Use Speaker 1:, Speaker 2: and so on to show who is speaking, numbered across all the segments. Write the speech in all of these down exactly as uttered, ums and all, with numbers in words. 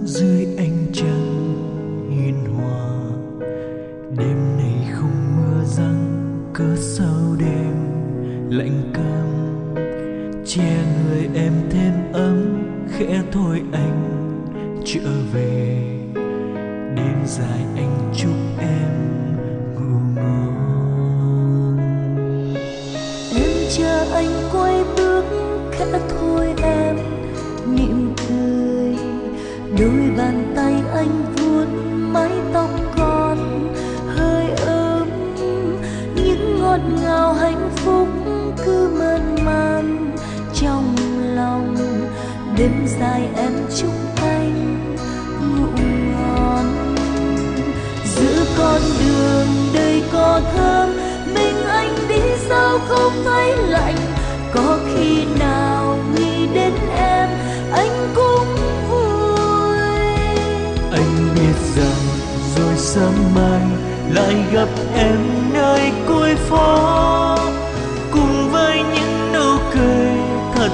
Speaker 1: dưới ánh trăng hiền hòa. Đêm này không mưa giăng, cớ sao đêm lạnh câm. Che người em thêm ấm, khẽ thôi anh trở về. Đêm dài anh chúc em ngủ ngon.
Speaker 2: Em chờ anh quay bước, khẽ thôi em mỉm cười. Đôi bàn tay anh vuốt mái tóc con hơi ấm. Những ngọt ngào hạnh phúc cứ mơn man trong lòng. Đêm dài em chúc anh ngủ ngon. Giữa con đường đầy cỏ thơm, mình anh đi sao không thấy lạnh. Có khi nào nghĩ đến em anh cũng vui.
Speaker 1: Anh biết rằng rồi sớm mai lại gặp em nơi cuối phố, cùng với những nụ cười thật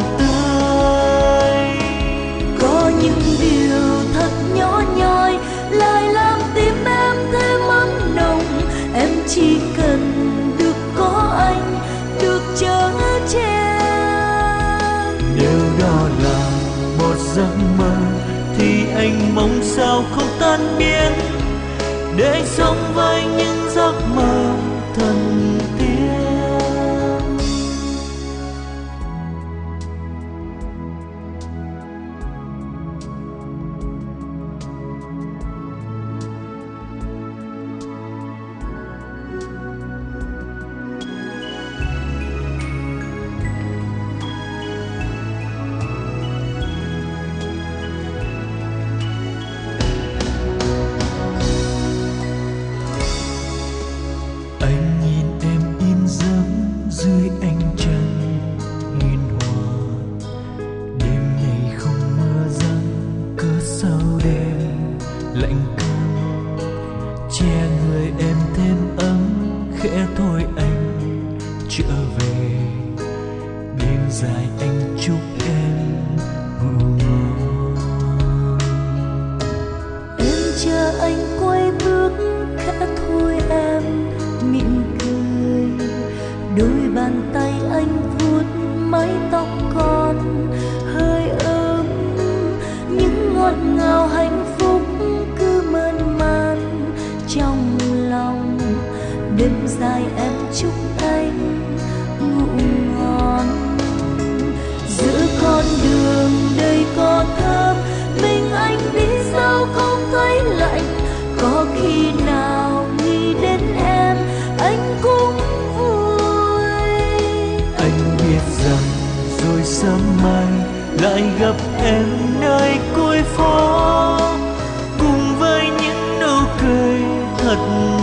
Speaker 1: tươi.
Speaker 2: Có những điều thật nhỏ nhoi lại làm tim em thêm ấm nồng. Em chỉ cần được có anh, được chở che.
Speaker 1: Nếu đó là một giấc mơ thì anh mong sao không tan biến, để anh sống với những giấc mơ thần tiên. Anh nhìn em in dấu dưới ánh trăng hiền hòa. Đêm này không mưa giăng, cớ sao đêm lạnh câm. Che người em thêm ấm, khẽ thôi anh trở về. Đêm dài anh chúc em ngủ ngon.
Speaker 2: Em chờ anh quay bước, khẽ thôi em mỉm cười. Đôi bàn tay anh vuốt mái tóc con hơi ấm. Những ngọt ngào hạnh phúc cứ mơn man trong lòng. Đêm dài em chúc anh ngủ ngon. Giữa con đường đầy cỏ thơm, mình anh đi sao không thấy lạnh. Có khi nào nghĩ đến em anh cũng vui.
Speaker 1: Anh biết rằng rồi sớm mai lại gặp em nơi cuối phố, cùng với những nụ cười thật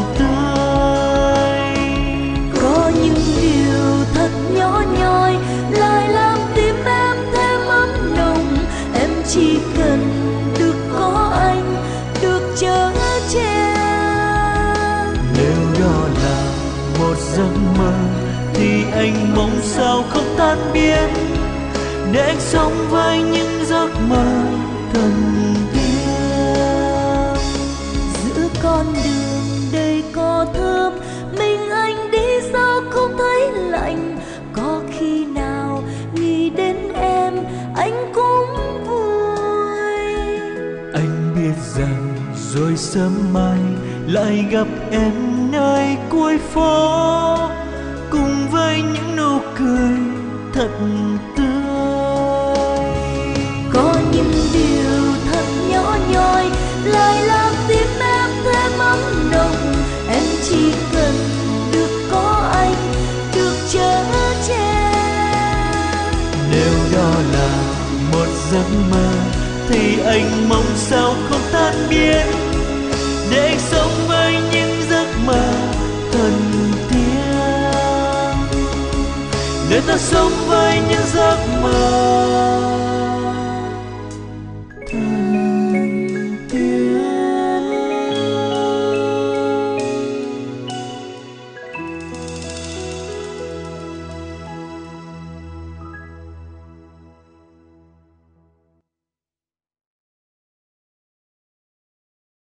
Speaker 1: tươi.
Speaker 2: Có những điều thật nhỏ nhoi lại làm tim em thêm ấm nồng. Em chỉ cần được có anh, được chở che.
Speaker 1: Nếu đó là một giấc mơ thì anh mong sao không tan biến, để anh sống với những giấc mơ thần tiên.
Speaker 2: Giữa con đường đầy cỏ thơm, mình anh đi sao không thấy lạnh. Có khi nào nghĩ đến em anh cũng vui.
Speaker 1: Anh biết rằng rồi sớm mai lại gặp em nơi cuối phố, cùng với những nụ cười thật tươi.
Speaker 2: Có những điều thật nhỏ nhoi lại làm tim em thêm ấm nồng. Em chỉ cần được có anh, được chở che.
Speaker 1: Nếu đó là một giấc mơ thì anh mong sao không tan biến, để anh sống với những giấc mơ thần tiên. Để ta sống với những giấc mơ